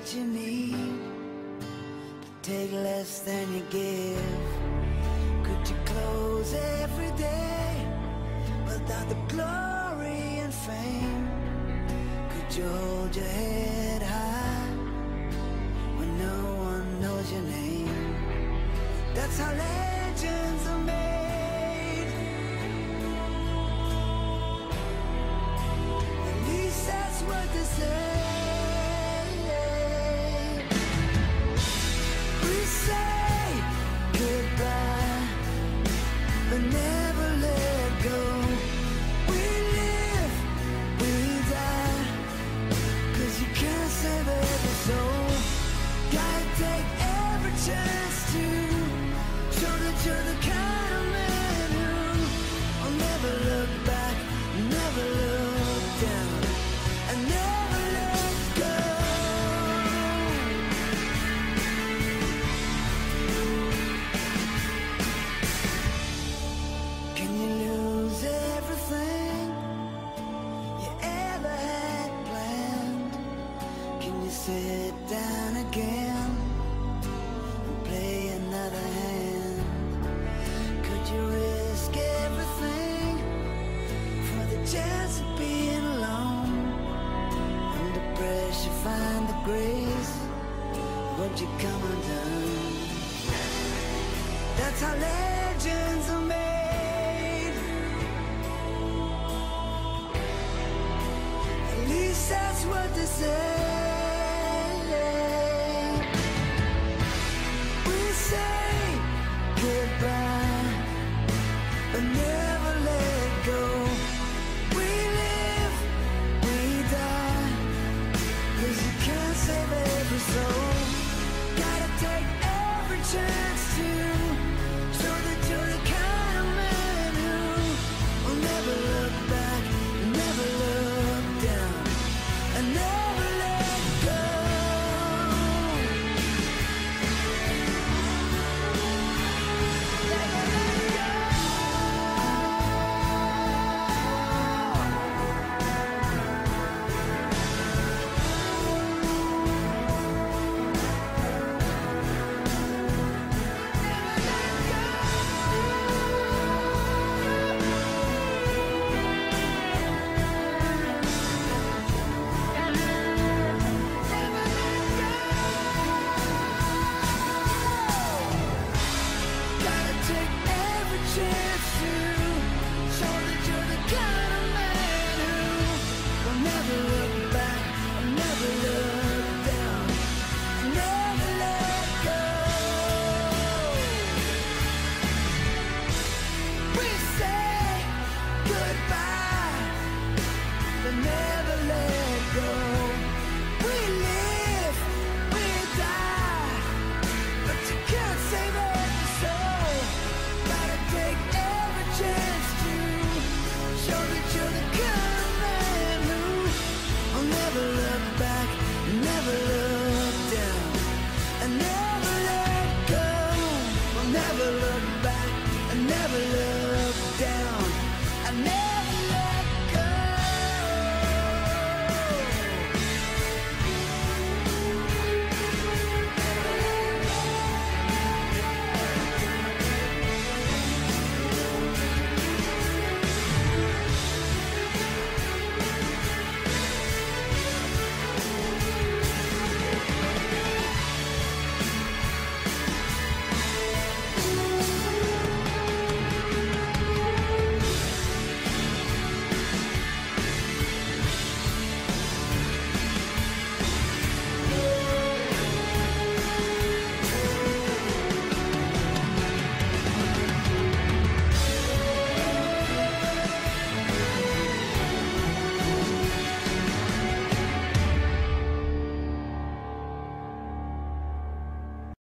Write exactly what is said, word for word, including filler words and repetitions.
what you need, to take less than you give. Could you close every day without the glory and fame? Could you hold your head high when no one knows your name? That's how legends are made. At least that's what they say. We say goodbye, but never let go. We live, we die, 'cause you can't save every soul. Gotta take every chance to show that you're the kind of man who will never look back, never look down, and never let go. Can you lose everything you ever had planned? Can you sit down again and play another hand? Could you risk everything for the chance of being alone? Under pressure, find the grace. Won't you come undone? That's how legends are made. At least that's what they say.